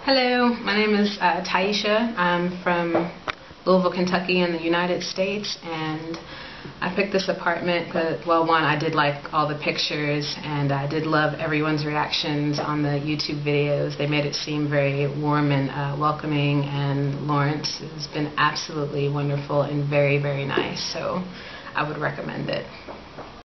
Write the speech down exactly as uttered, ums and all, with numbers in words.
Hello, my name is uh, Taiisha. I'm from Louisville, Kentucky in the United States, and I picked this apartment because, well, one, I did like all the pictures, and I did love everyone's reactions on the YouTube videos. They made it seem very warm and uh, welcoming, and Lawrence has been absolutely wonderful and very, very nice, so I would recommend it.